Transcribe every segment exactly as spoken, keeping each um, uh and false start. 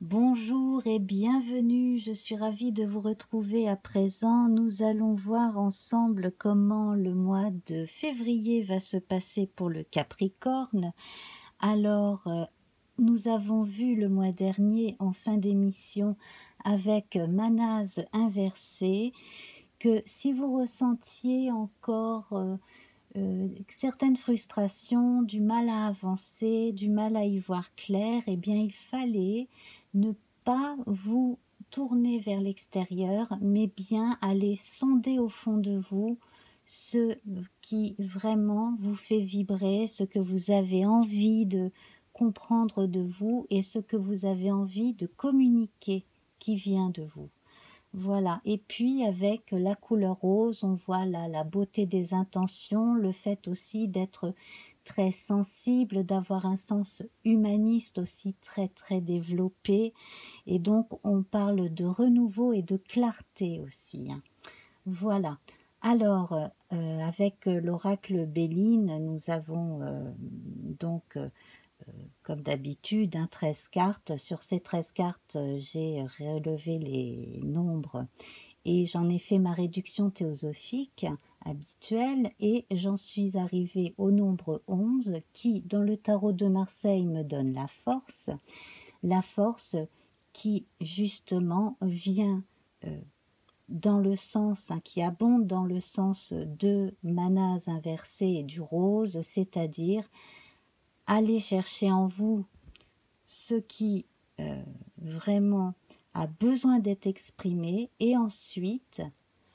Bonjour et bienvenue, je suis ravie de vous retrouver à présent. Nous allons voir ensemble comment le mois de février va se passer pour le Capricorne. Alors, euh, nous avons vu le mois dernier en fin d'émission avec Manase inversé que si vous ressentiez encore euh, euh, certaines frustrations, du mal à avancer, du mal à y voir clair, eh bien il fallait ne pas vous tourner vers l'extérieur, mais bien aller sonder au fond de vous ce qui vraiment vous fait vibrer, ce que vous avez envie de comprendre de vous et ce que vous avez envie de communiquer qui vient de vous. Voilà, et puis avec la couleur rose, on voit là la beauté des intentions, le fait aussi d'être très sensible, d'avoir un sens humaniste aussi très très développé, et donc on parle de renouveau et de clarté aussi, hein. Voilà, alors euh, avec l'oracle Béline, nous avons euh, donc euh, comme d'habitude, hein, treize cartes. Sur ces treize cartes, euh, j'ai relevé les nombres et j'en ai fait ma réduction théosophique habituelle et j'en suis arrivée au nombre onze qui, dans le tarot de Marseille, me donne la force. La force qui, justement, vient euh, dans le sens, hein, qui abonde dans le sens de Manase inversé et du rose, c'est-à-dire aller chercher en vous ce qui euh, vraiment a besoin d'être exprimé et ensuite,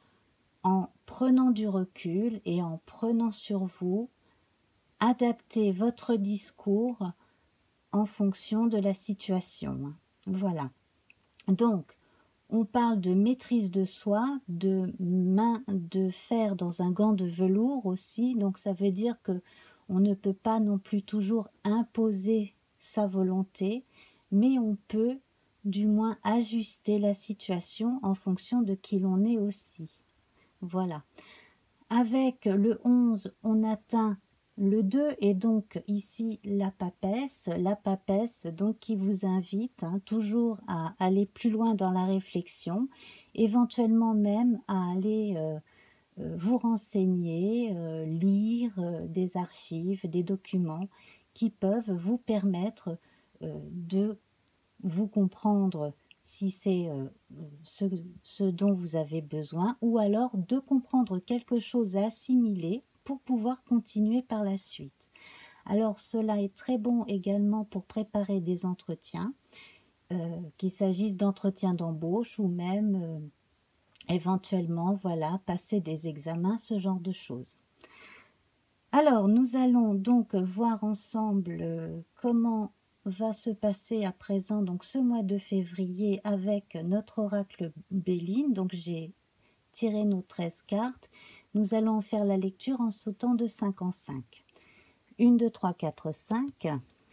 en prenant du recul et en prenant sur vous, adapter votre discours en fonction de la situation. Voilà. Donc, on parle de maîtrise de soi, de main de fer dans un gant de velours aussi, donc ça veut dire que on ne peut pas non plus toujours imposer sa volonté, mais on peut du moins ajuster la situation en fonction de qui l'on est aussi. Voilà. Avec le onze, on atteint le deux et donc ici la papesse, la papesse donc qui vous invite hein, toujours à aller plus loin dans la réflexion, éventuellement même à aller euh, euh, vous renseigner, euh, lire euh, des archives, des documents qui peuvent vous permettre euh, de vous comprendre si c'est euh, ce, ce dont vous avez besoin, ou alors de comprendre quelque chose à assimiler pour pouvoir continuer par la suite. Alors cela est très bon également pour préparer des entretiens, euh, qu'il s'agisse d'entretiens d'embauche ou même euh, éventuellement voilà, passer des examens, ce genre de choses. Alors nous allons donc voir ensemble euh, comment va se passer à présent donc ce mois de février avec notre oracle Béline. Donc j'ai tiré nos treize cartes. Nous allons faire la lecture en sautant de cinq en cinq. un, deux, trois, quatre, cinq.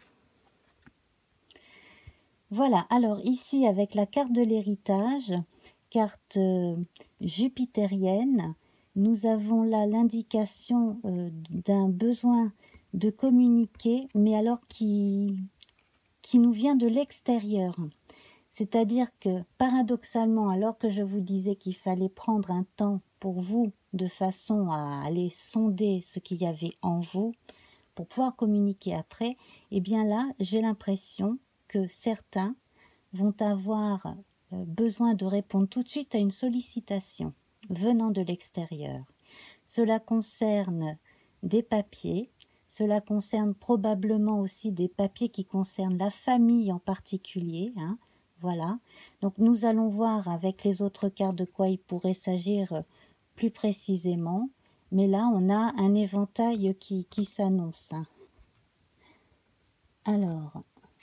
Voilà, alors ici avec la carte de l'héritage, carte euh, jupitérienne, nous avons là l'indication euh, d'un besoin de communiquer, mais alors qui, qui nous vient de l'extérieur. C'est-à-dire que paradoxalement, alors que je vous disais qu'il fallait prendre un temps pour vous de façon à aller sonder ce qu'il y avait en vous pour pouvoir communiquer après, eh bien là, j'ai l'impression que certains vont avoir euh, besoin de répondre tout de suite à une sollicitation venant de l'extérieur. Cela concerne des papiers, cela concerne probablement aussi des papiers qui concernent la famille en particulier, hein, voilà. Donc nous allons voir avec les autres cartes de quoi il pourrait s'agir plus précisément, mais là on a un éventail qui, qui s'annonce. Hein. Alors,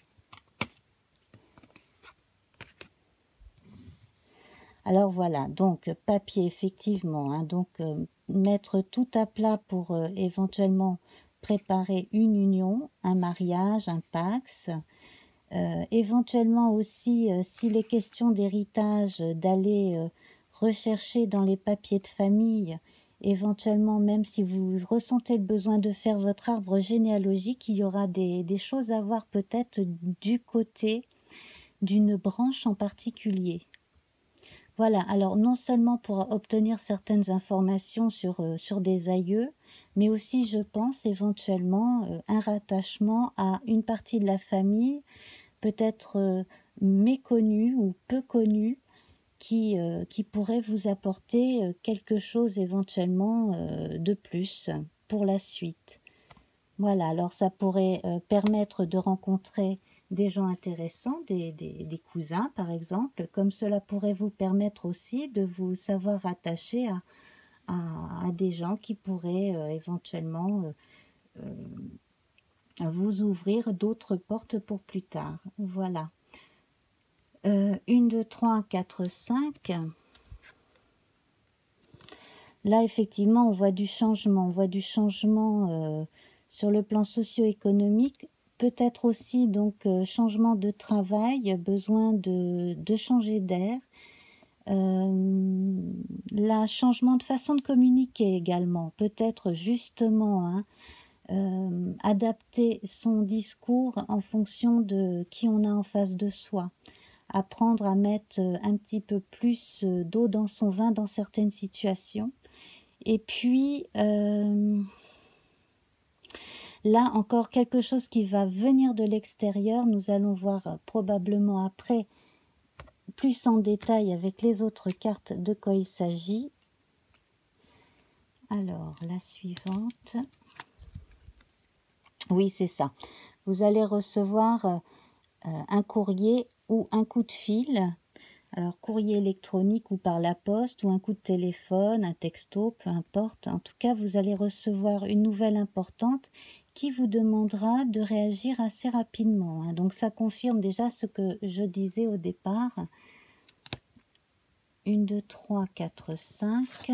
alors voilà, donc papier effectivement, hein, donc euh, mettre tout à plat pour euh, éventuellement préparer une union, un mariage, un pax, euh, éventuellement aussi euh, s'il est question d'héritage, euh, d'aller euh, rechercher dans les papiers de famille, éventuellement même si vous ressentez le besoin de faire votre arbre généalogique, il y aura des, des choses à voir peut-être du côté d'une branche en particulier. Voilà, alors non seulement pour obtenir certaines informations sur, euh, sur des aïeux, mais aussi, je pense, éventuellement euh, un rattachement à une partie de la famille, peut-être euh, méconnue ou peu connue, qui, euh, qui pourrait vous apporter euh, quelque chose éventuellement euh, de plus pour la suite. Voilà, alors ça pourrait euh, permettre de rencontrer des gens intéressants, des, des, des cousins par exemple, comme cela pourrait vous permettre aussi de vous savoir rattacher à, à, à des gens qui pourraient euh, éventuellement euh, euh, vous ouvrir d'autres portes pour plus tard. Voilà. Euh, une, deux, trois, quatre, cinq. Là, effectivement, on voit du changement. On voit du changement euh, sur le plan socio-économique. Peut-être aussi, donc, euh, changement de travail, besoin de, de changer d'air. Euh, là, changement de façon de communiquer également. Peut-être justement, hein, euh, adapter son discours en fonction de qui on a en face de soi. Apprendre à mettre un petit peu plus d'eau dans son vin dans certaines situations. Et puis, euh, là encore quelque chose qui va venir de l'extérieur. Nous allons voir probablement après, plus en détail avec les autres cartes, de quoi il s'agit. Alors, la suivante. Oui, c'est ça. Vous allez recevoir euh, un courrier ou un coup de fil. Alors, courrier électronique ou par la poste, ou un coup de téléphone, un texto, peu importe. En tout cas, vous allez recevoir une nouvelle importante qui vous demandera de réagir assez rapidement. Hein. Donc, ça confirme déjà ce que je disais au départ. un, deux, trois, quatre, cinq.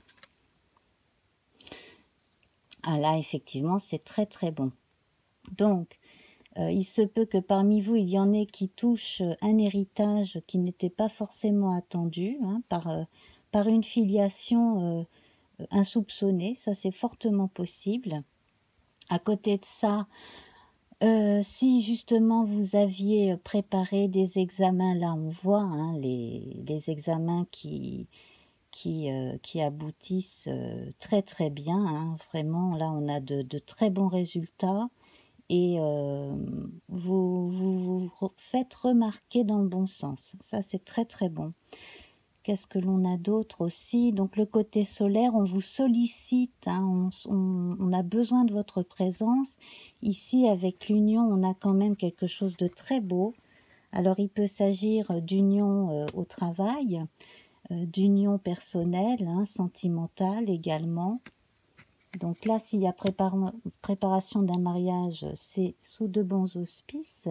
Ah là, effectivement, c'est très très bon. Donc, Euh, il se peut que parmi vous, il y en ait qui touchent un héritage qui n'était pas forcément attendu, hein, par, euh, par une filiation euh, insoupçonnée. Ça, c'est fortement possible. À côté de ça, euh, si justement vous aviez préparé des examens, là on voit hein, les, les examens qui, qui, euh, qui aboutissent euh, très très bien. Hein, vraiment, là on a de, de très bons résultats. Et euh, vous, vous vous faites remarquer dans le bon sens. Ça, c'est très très bon. Qu'est-ce que l'on a d'autre aussi? Donc le côté solaire, on vous sollicite, hein, on, on, on a besoin de votre présence. Ici, avec l'union, on a quand même quelque chose de très beau. Alors, il peut s'agir d'union euh, au travail, euh, d'union personnelle, hein, sentimentale également. Donc là, s'il y a prépar- préparation d'un mariage, c'est sous de bons auspices.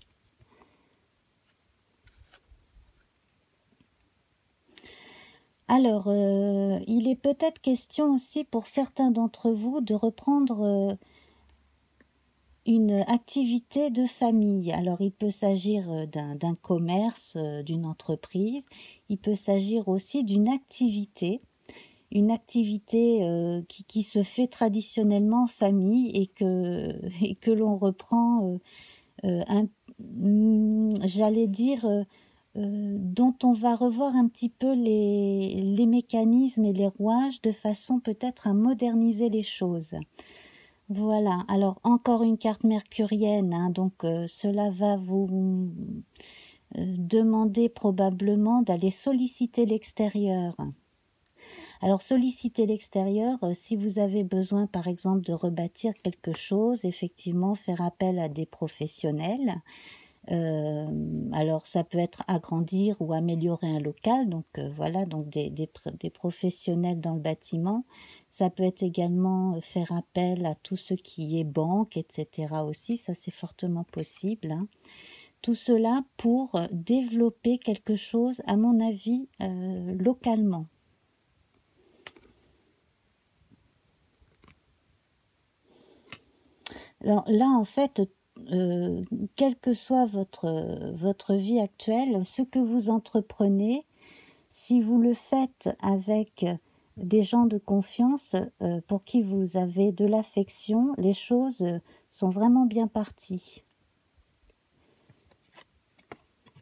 Alors, euh, il est peut-être question aussi pour certains d'entre vous de reprendre euh, une activité de famille. Alors, il peut s'agir d'un, d'un commerce, euh, d'une entreprise. Il peut s'agir aussi d'une activité. Une activité euh, qui, qui se fait traditionnellement en famille et que, et que l'on reprend, euh, euh, un, mm, j'allais dire, euh, euh, dont on va revoir un petit peu les, les mécanismes et les rouages de façon peut-être à moderniser les choses. Voilà, alors encore une carte mercurienne, hein, donc euh, cela va vous euh, demander probablement d'aller solliciter l'extérieur. Alors solliciter l'extérieur, euh, si vous avez besoin par exemple de rebâtir quelque chose, effectivement faire appel à des professionnels. Euh, alors ça peut être agrandir ou améliorer un local, donc euh, voilà, donc des, des, des professionnels dans le bâtiment. Ça peut être également faire appel à tout ce qui est banque, et cetera aussi, ça c'est fortement possible. Hein. Tout cela pour développer quelque chose, à mon avis, euh, localement. Alors là, en fait, euh, quelle que soit votre, votre vie actuelle, ce que vous entreprenez, si vous le faites avec des gens de confiance euh, pour qui vous avez de l'affection, les choses sont vraiment bien parties.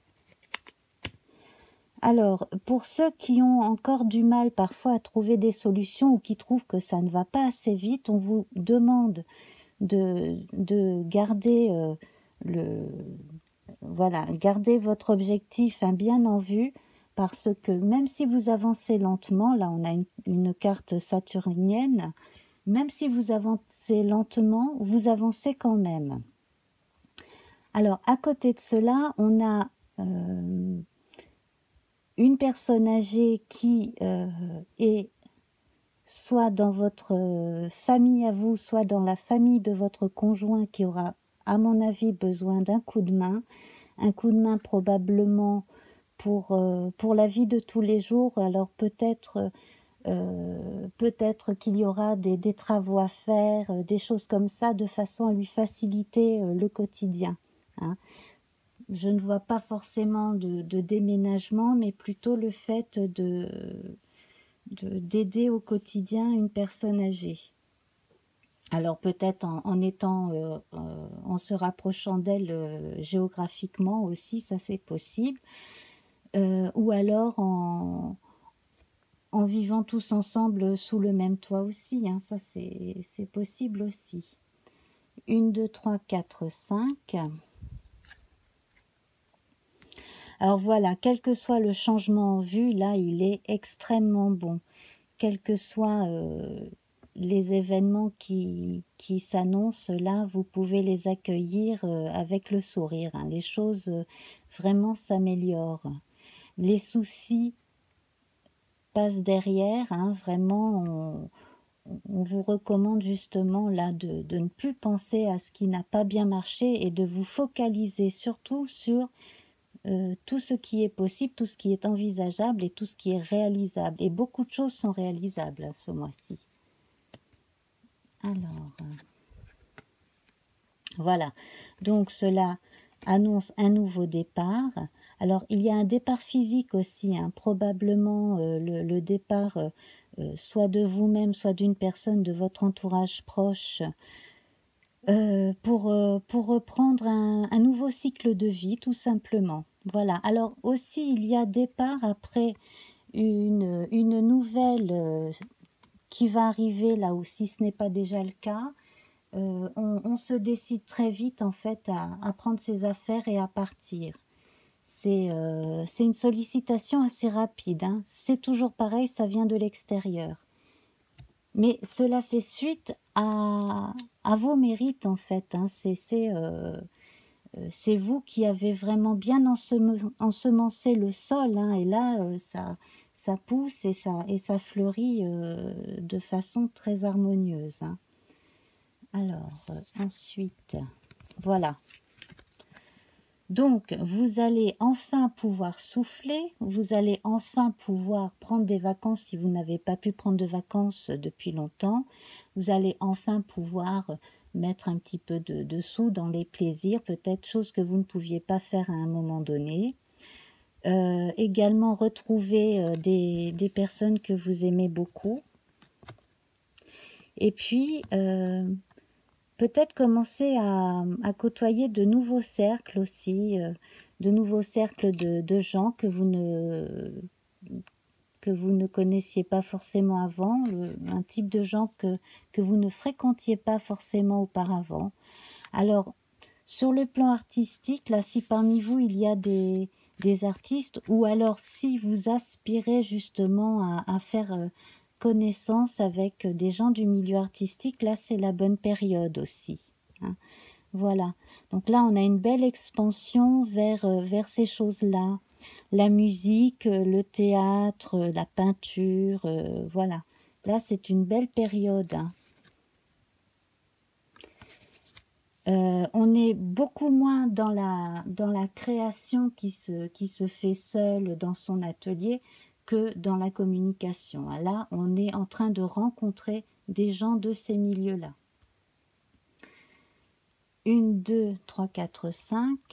Alors, pour ceux qui ont encore du mal parfois à trouver des solutions ou qui trouvent que ça ne va pas assez vite, on vous demande de, de garder euh, le, voilà, garder votre objectif hein, bien en vue, parce que même si vous avancez lentement, là on a une, une carte saturnienne, même si vous avancez lentement, vous avancez quand même. Alors, à côté de cela, on a euh, une personne âgée qui euh, est soit dans votre euh, famille à vous, soit dans la famille de votre conjoint qui aura, à mon avis, besoin d'un coup de main. Un coup de main probablement pour, euh, pour la vie de tous les jours. Alors peut-être euh, peut-être qu'il y aura des, des travaux à faire, euh, des choses comme ça, de façon à lui faciliter euh, le quotidien. Hein. Je ne vois pas forcément de, de déménagement, mais plutôt le fait de, de, d'aider au quotidien une personne âgée. Alors peut-être en, en étant, euh, euh, en se rapprochant d'elle euh, géographiquement aussi, ça c'est possible. Euh, ou alors en, en vivant tous ensemble sous le même toit aussi, hein, ça c'est, c'est possible aussi. Une, deux, trois, quatre, cinq. Alors voilà, quel que soit le changement en vue, là il est extrêmement bon. Quels que soient euh, les événements qui, qui s'annoncent, là vous pouvez les accueillir euh, avec le sourire. Hein. Les choses euh, vraiment s'améliorent. Les soucis passent derrière, hein, vraiment on, on vous recommande justement là de, de ne plus penser à ce qui n'a pas bien marché et de vous focaliser surtout sur euh, tout ce qui est possible, tout ce qui est envisageable et tout ce qui est réalisable. Et beaucoup de choses sont réalisables à ce mois-ci. Alors, euh, voilà. Donc cela annonce un nouveau départ. Alors il y a un départ physique aussi, hein, probablement euh, le, le départ euh, euh, soit de vous-même, soit d'une personne de votre entourage proche, euh, pour, euh, pour reprendre un, un nouveau cycle de vie, tout simplement. Voilà. Alors aussi, il y a départ après une, une nouvelle euh, qui va arriver là où, si ce n'est pas déjà le cas, euh, on, on se décide très vite en fait à, à prendre ses affaires et à partir. C'est euh, c'est une sollicitation assez rapide. Hein. C'est toujours pareil, ça vient de l'extérieur. Mais cela fait suite à, à vos mérites en fait. Hein. C'est c'est, euh, euh, c'est vous qui avez vraiment bien enseme- ensemencé le sol. Hein. Et là, euh, ça, ça pousse et ça, et ça fleurit euh, de façon très harmonieuse. Hein. Alors, euh, ensuite, voilà. Donc, vous allez enfin pouvoir souffler, vous allez enfin pouvoir prendre des vacances si vous n'avez pas pu prendre de vacances depuis longtemps. Vous allez enfin pouvoir mettre un petit peu de, de sous dans les plaisirs, peut-être chose que vous ne pouviez pas faire à un moment donné. Euh, également retrouver euh, des, des personnes que vous aimez beaucoup. Et puis, euh, peut-être commencer à, à côtoyer de nouveaux cercles aussi, euh, de nouveaux cercles de, de gens que vous ne que vous ne connaissiez pas forcément avant, le, un type de gens que, que vous ne fréquentiez pas forcément auparavant. Alors, sur le plan artistique, là, si parmi vous il y a des, des artistes, ou alors si vous aspirez justement à, à faire euh, connaissance avec des gens du milieu artistique, là c'est la bonne période aussi. Hein. Voilà. Donc là, on a une belle expansion vers, euh, vers ces choses-là. La musique, euh, le théâtre, euh, la peinture, euh, voilà. Là, c'est une belle période. Hein. Euh, on est beaucoup moins dans la, dans la création qui se, qui se fait seule dans son atelier que dans la communication. Là, on est en train de rencontrer des gens de ces milieux-là. Une, deux, trois, quatre, cinq.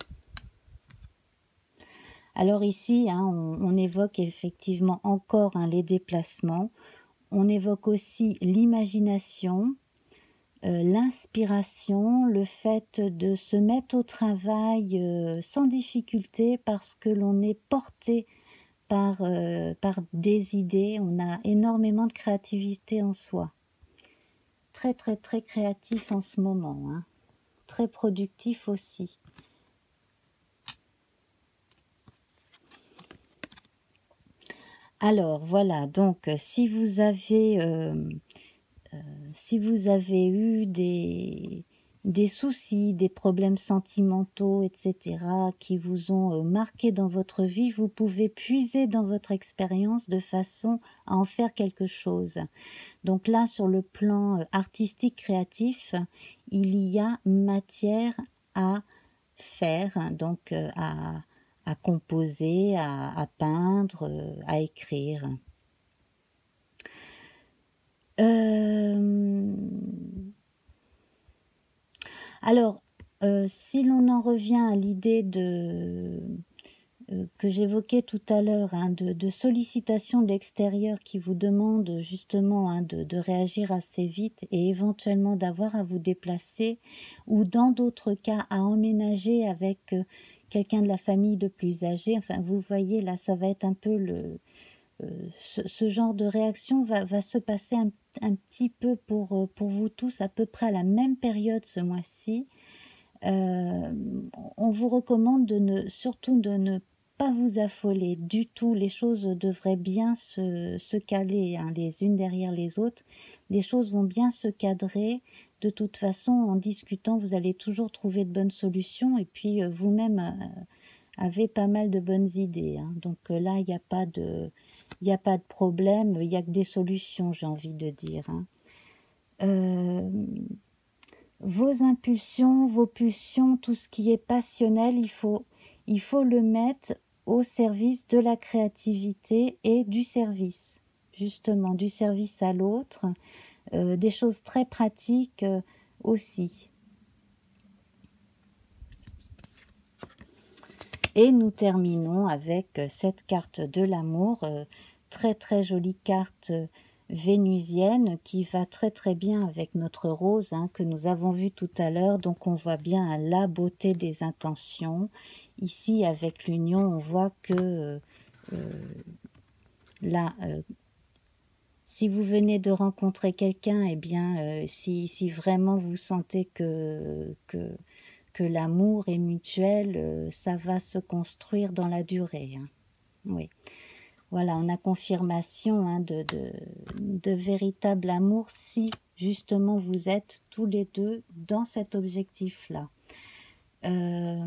Alors ici, hein, on, on évoque effectivement encore hein, les déplacements. On évoque aussi l'imagination, euh, l'inspiration, le fait de se mettre au travail euh, sans difficulté parce que l'on est porté par, euh, par des idées. On a énormément de créativité en soi. Très, très, très créatif en ce moment, hein. Très productif aussi. Alors, voilà, donc, si vous avez, euh, euh, si vous avez eu des, des soucis, des problèmes sentimentaux, et cetera, qui vous ont euh, marqué dans votre vie, vous pouvez puiser dans votre expérience de façon à en faire quelque chose. Donc là, sur le plan artistique créatif, il y a matière à faire, donc euh, à, à composer, à, à peindre, euh, à écrire. Euh, alors, euh, si l'on en revient à l'idée de euh, que j'évoquais tout à l'heure, hein, de, de sollicitation de l'extérieur qui vous demande justement hein, de, de réagir assez vite et éventuellement d'avoir à vous déplacer, ou dans d'autres cas à emménager avec euh, quelqu'un de la famille de plus âgé. Enfin, vous voyez, là, ça va être un peu le... Euh, ce, ce genre de réaction va, va se passer un, un petit peu pour, euh, pour vous tous à peu près à la même période ce mois-ci. Euh, on vous recommande de ne, surtout de ne pas vous affoler du tout. Les choses devraient bien se, se caler hein, les unes derrière les autres. Les choses vont bien se cadrer. De toute façon, en discutant, vous allez toujours trouver de bonnes solutions. Et puis, euh, vous-même euh, avez pas mal de bonnes idées. Hein. Donc euh, là, il n'y a pas de... Il n'y a pas de problème, il n'y a que des solutions, j'ai envie de dire. Hein. Euh, vos impulsions, vos pulsions, tout ce qui est passionnel, il faut, il faut le mettre au service de la créativité et du service, justement, du service à l'autre, euh, des choses très pratiques euh, aussi. Et nous terminons avec cette carte de l'amour, euh, très très jolie carte vénusienne qui va très très bien avec notre rose hein, que nous avons vu tout à l'heure. Donc on voit bien la beauté des intentions. Ici avec l'union on voit que euh, euh, là, euh, si vous venez de rencontrer quelqu'un, eh bien euh, si, si vraiment vous sentez que... que que l'amour est mutuel, euh, ça va se construire dans la durée. Hein. Oui. Voilà, on a confirmation hein, de, de, de véritable amour si justement vous êtes tous les deux dans cet objectif-là. Euh,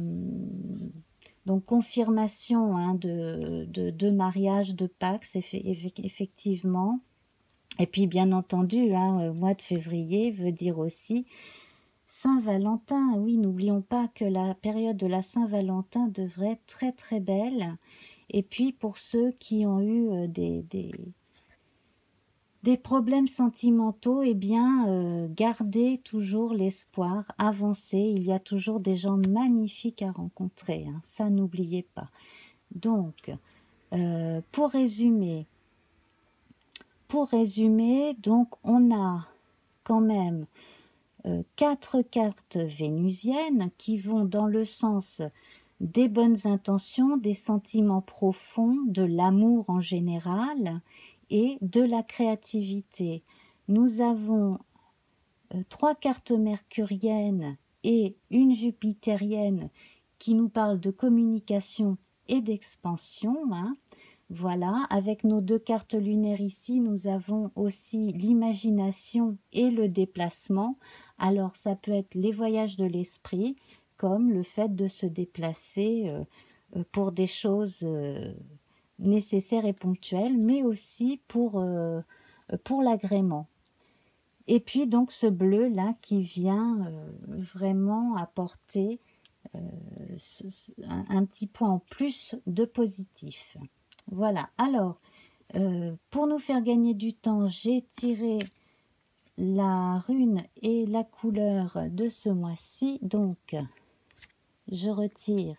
donc confirmation hein, de, de, de mariage, de Pax, effectivement. Et puis bien entendu, hein, mois de février veut dire aussi Saint-Valentin, oui, n'oublions pas que la période de la Saint-Valentin devrait être très très belle. Et puis pour ceux qui ont eu des, des, des problèmes sentimentaux, eh bien, euh, gardez toujours l'espoir, avancez. Il y a toujours des gens magnifiques à rencontrer, hein, ça n'oubliez pas. Donc, euh, pour résumer, pour résumer, donc on a quand même Euh, quatre cartes vénusiennes qui vont dans le sens des bonnes intentions, des sentiments profonds, de l'amour en général et de la créativité. Nous avons euh, trois cartes mercuriennes et une jupitérienne qui nous parlent de communication et d'expansion. Hein. Voilà, avec nos deux cartes lunaires ici, nous avons aussi l'imagination et le déplacement. Alors, ça peut être les voyages de l'esprit, comme le fait de se déplacer euh, pour des choses euh, nécessaires et ponctuelles, mais aussi pour, euh, pour l'agrément. Et puis, donc, ce bleu-là qui vient euh, vraiment apporter euh, un, un petit point en plus de positif. Voilà, alors, euh, pour nous faire gagner du temps, j'ai tiré la rune et la couleur de ce mois-ci. Donc, je retire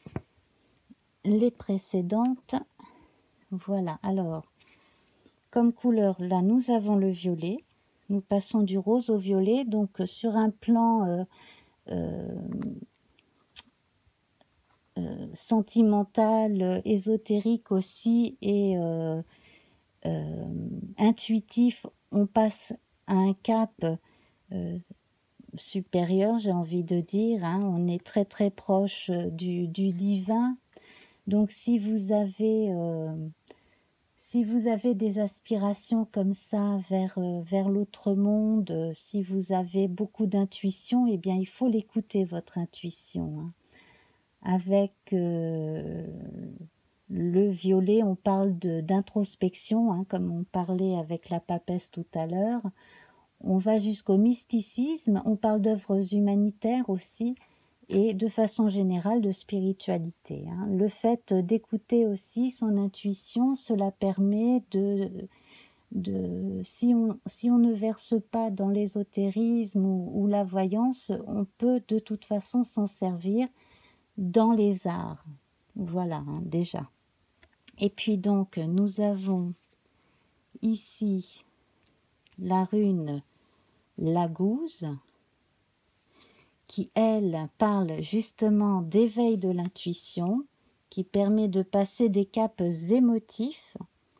les précédentes. Voilà, alors, comme couleur, là, nous avons le violet. Nous passons du rose au violet. Donc, sur un plan... Euh, euh, Euh, sentimental, euh, ésotérique aussi et euh, euh, intuitif, on passe à un cap euh, supérieur, j'ai envie de dire, hein. On est très très proche du, du divin. Donc si vous avez euh, si vous avez des aspirations comme ça vers, euh, vers l'autre monde, euh, si vous avez beaucoup d'intuition, eh bien il faut l'écouter, votre intuition, hein. Avec euh, le violet, on parle d'introspection, hein, comme on parlait avec la papesse tout à l'heure. On va jusqu'au mysticisme, on parle d'œuvres humanitaires aussi, et de façon générale de spiritualité, hein. Le fait d'écouter aussi son intuition, cela permet de, de si, on, si on ne verse pas dans l'ésotérisme ou, ou la voyance, on peut de toute façon s'en servir dans les arts. Voilà, hein, déjà. Et puis donc, nous avons ici la rune Lagouze, qui, elle, parle justement d'éveil de l'intuition, qui permet de passer des caps émotifs.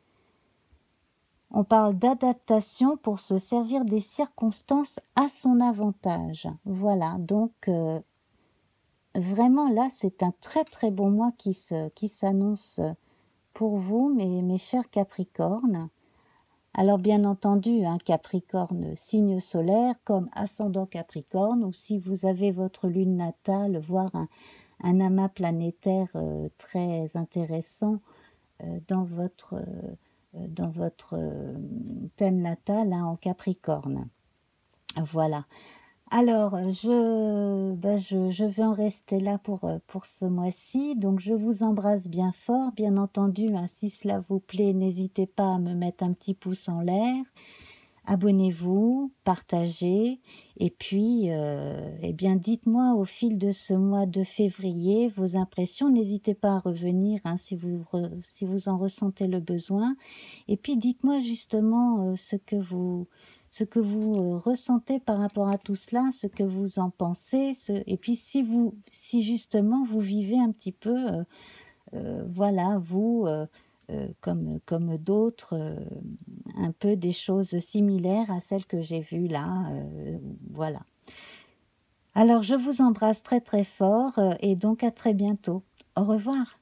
On parle d'adaptation pour se servir des circonstances à son avantage. Voilà, donc euh, vraiment là, c'est un très très bon mois qui se, qui s'annonce pour vous, mes, mes chers Capricornes. Alors bien entendu, un Capricorne signe solaire comme ascendant Capricorne, ou si vous avez votre lune natale, voire un, un amas planétaire euh, très intéressant euh, dans votre, euh, dans votre euh, thème natal, hein, en Capricorne. Voilà. Alors, je, ben je, je vais en rester là pour, pour ce mois-ci. Donc, je vous embrasse bien fort. Bien entendu, hein, si cela vous plaît, n'hésitez pas à me mettre un petit pouce en l'air. Abonnez-vous, partagez. Et puis, euh, eh bien, dites-moi au fil de ce mois de février vos impressions. N'hésitez pas à revenir, hein, si vous, re, si vous en ressentez le besoin. Et puis, dites-moi justement euh, ce que vous... ce que vous euh, ressentez par rapport à tout cela, ce que vous en pensez, ce... et puis si vous, si justement vous vivez un petit peu, euh, euh, voilà, vous, euh, euh, comme, comme d'autres, euh, un peu des choses similaires à celles que j'ai vues là, euh, voilà. Alors je vous embrasse très très fort euh, et donc à très bientôt. Au revoir.